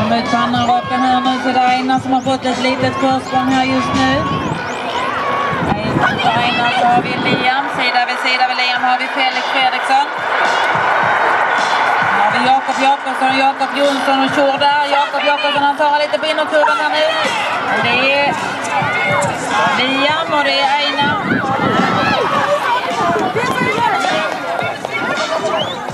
kommer ut på andra raken här nu, så det är Einar som har fått ett litet försprång här just nu. Einar så har vi Liam, sida vid Liam har vi Felix Fredriksson. Här har vi Jakob Jakobsson, Jakob Jonsson och Tjord där. Jakob Jakobsson, han tar lite på innerkurvan här nu. Och det är Liam och det är Einar.